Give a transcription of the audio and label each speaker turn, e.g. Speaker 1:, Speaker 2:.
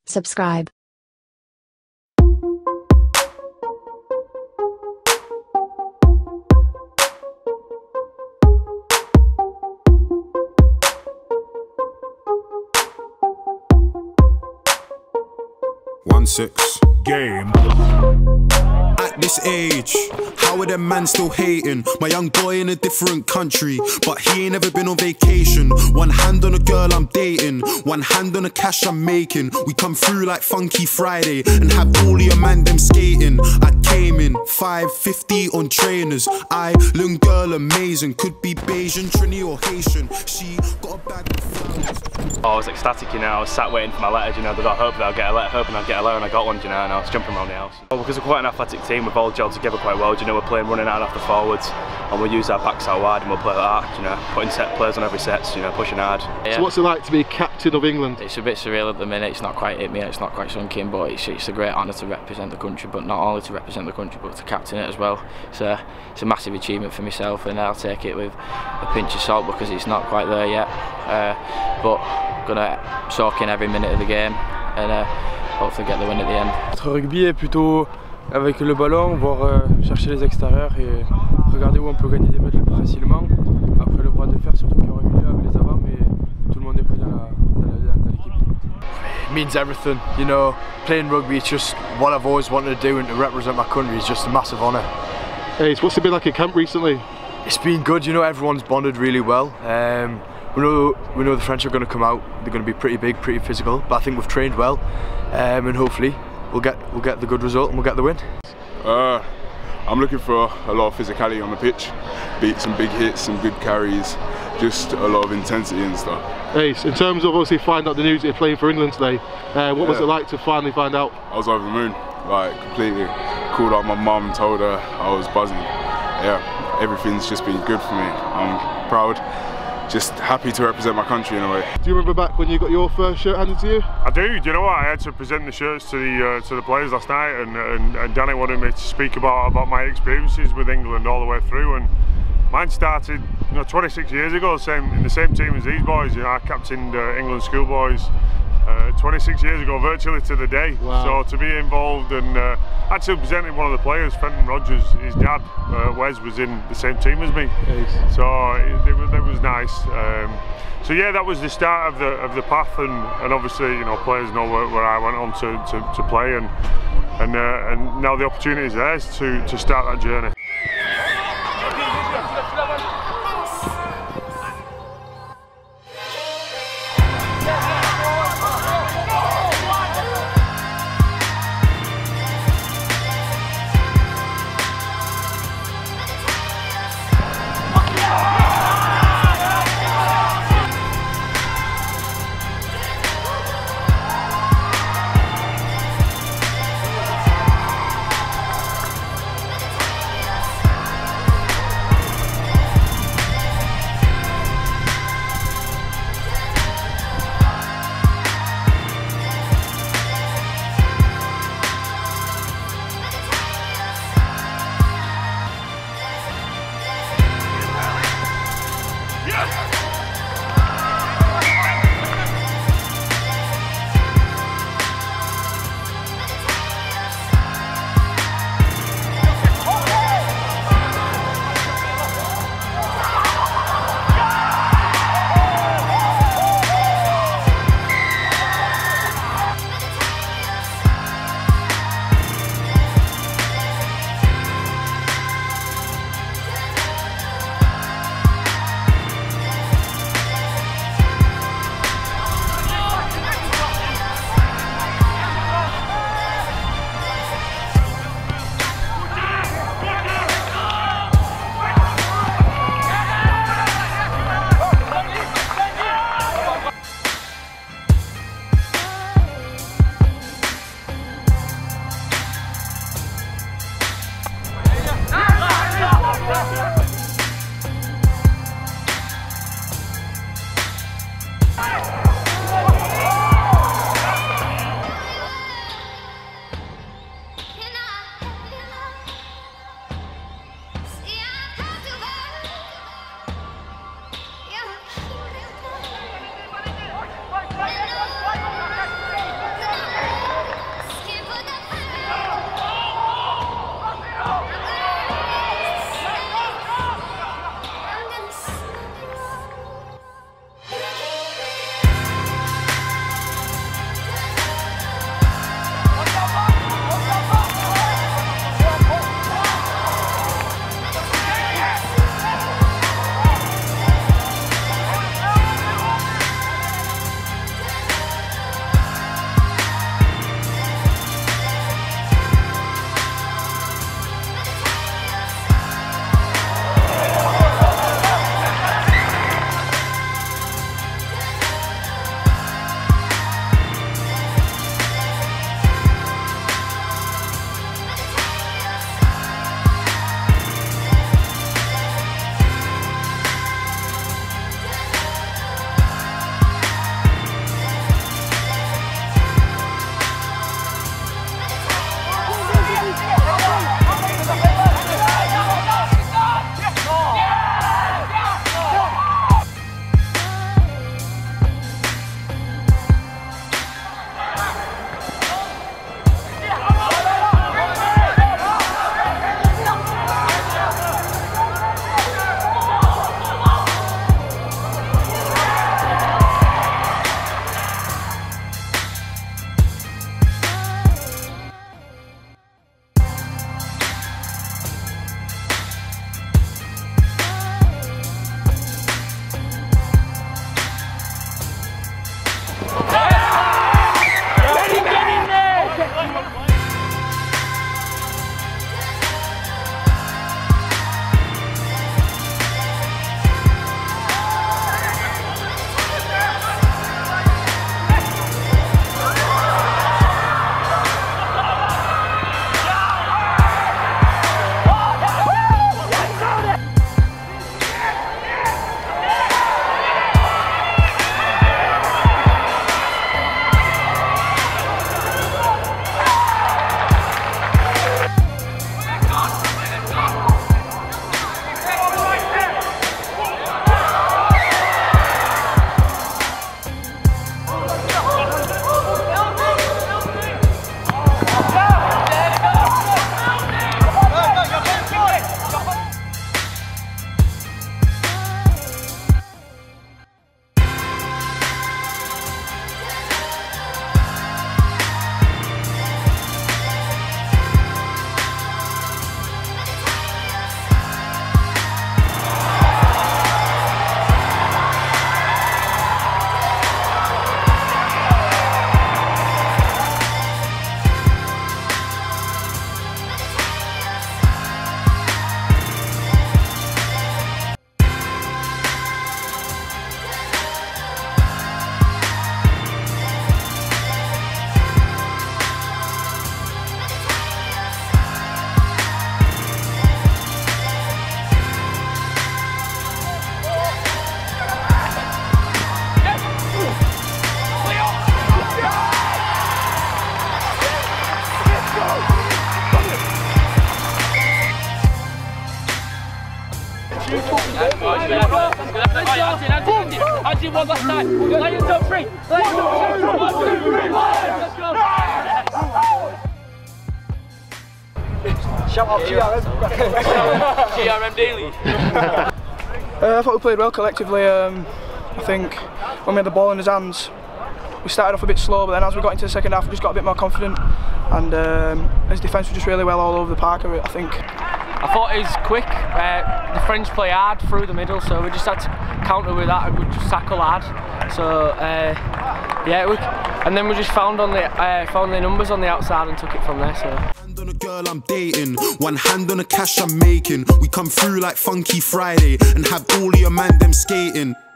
Speaker 1: Subscribe.
Speaker 2: Game. At this age, how are them man still hating? My young boy in a different country, but he ain't ever been on vacation. One hand on a girl I'm dating, one hand on the cash I'm making. We come through like Funky Friday and have all of your man them skating. I came in 550 on trainers. Island girl amazing, could be Bayesian, Trini or Haitian. She got a bag of flowers.
Speaker 3: I was ecstatic, you know. I was sat waiting for my letters, you know. I hope that I'll get a letter, hoping I'll get a letter, and I got one, you know. And I was jumping around the house. Well, because we're quite an athletic team, we've all gelled together quite well, you know. We're playing running out after forwards, and we'll use our backs out wide, and we'll play like that, you know. Putting set players on every set, you know, pushing hard.
Speaker 4: Yeah. So what's it like to be captain of England?
Speaker 5: It's a bit surreal at the minute. It's not quite hit me. It's not quite sunk in, but it's a great honour to represent the country. But not only to represent the country, but to captain it as well. It's a massive achievement for myself, and I'll take it with a pinch of salt because it's not quite there yet. But gonna soak in every minute of the game and hopefully get the win at the end.
Speaker 6: Notre rugby est plutôt avec le ballon, voir chercher les extérieurs et regarder où on peut gagner des matchs le plus facilement. Après le bras de fer, surtout qu'il y aura au milieu avec les avants, mais tout le monde est prêt dans l'équipe.
Speaker 7: It means everything, you know. Playing rugby, it's just what I've always wanted to do, and to represent my country is just a massive honour.
Speaker 4: Hey, so what's it been like at camp recently?
Speaker 7: It's been good, you know. Everyone's bonded really well. We know the French are going to come out. They're going to be pretty big, pretty physical. But I think we've trained well, and hopefully we'll get the good result and we'll get the win.
Speaker 8: I'm looking for a lot of physicality on the pitch, some big hits, some good carries, just a lot of intensity and stuff.
Speaker 4: Hey, so in terms of obviously finding out the news that you're playing for England today, what was it like to finally find out?
Speaker 8: I was over the moon, like completely. Called up my mum, told her I was buzzing. Yeah, everything's just been good for me. I'm proud. Just happy to represent my country in a way.
Speaker 4: Do you remember back when you got your first shirt handed to you?
Speaker 9: I do. Do you know what? I had to present the shirts to the players last night, and Danny wanted me to speak about my experiences with England all the way through. And mine started, 26 years ago, in the same team as these boys. You know, I captained England schoolboys 26 years ago, virtually to the day.
Speaker 4: Wow.
Speaker 9: So to be involved and actually presenting one of the players, Fenton Rogers, his dad, Wes, was in the same team as me. Nice. So it was nice. So yeah, that was the start of the path, and obviously, you know, players know where I went on to play, and now the opportunity is theirs to start that journey.
Speaker 5: Archie, one last time. Lions up free. Lions up free. Let's go. Shout out GRM Daily.
Speaker 1: I thought we played well collectively. I think when we had the ball in his hands, we started off a bit slow, but then as we got into the second half, we just got a bit more confident, and his defence was just really well all over the park. I think.
Speaker 10: I thought he was quick. The French play hard through the middle, so we just had to counter with that and we just tackle hard. So yeah, and then we just found the numbers on the outside and took it from there. So.
Speaker 2: Hand on a girl I'm dating, one hand on the cash I'm making. We come through like Funky Friday and have all of your man them skating.